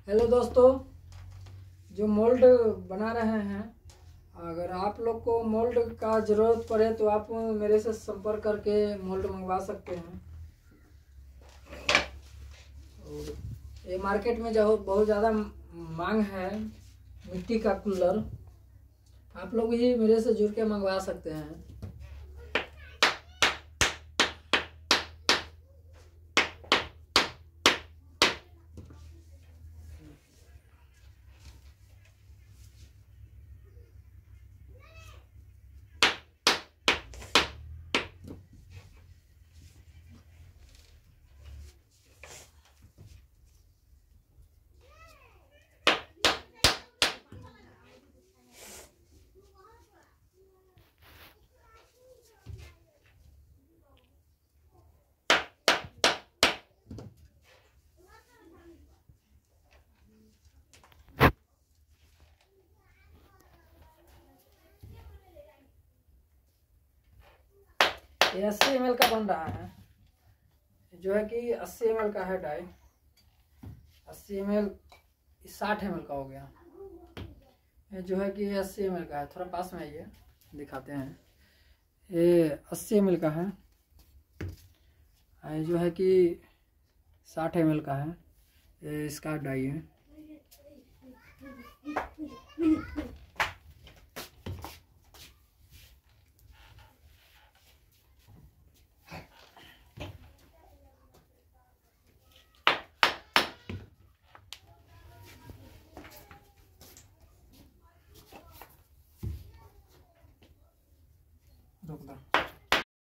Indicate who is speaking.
Speaker 1: Hello दोस्तों, जो mould बना रहे हैं, अगर आप लोग को मोल्ड का ज़रूरत पड़े तो आप मेरे से संपर्क करके मोल्ड मंगवा सकते हैं। और ये मार्केट में जो बहुत ज़्यादा मांग है मिट्टी का कूलर, आप लोग ही मेरे से जुड़ के मंगवा सकते हैं। ये 80 ml का बन रहा है, जो है कि 80 ml का है डाई। 80 ml 60 ml का हो गया। ये जो है कि 80 ml का है, थोड़ा पास में आइए दिखाते हैं। ये 80 ml का है, ये जो है कि 60 ml का है। ये इसका डाई है। रुक दो।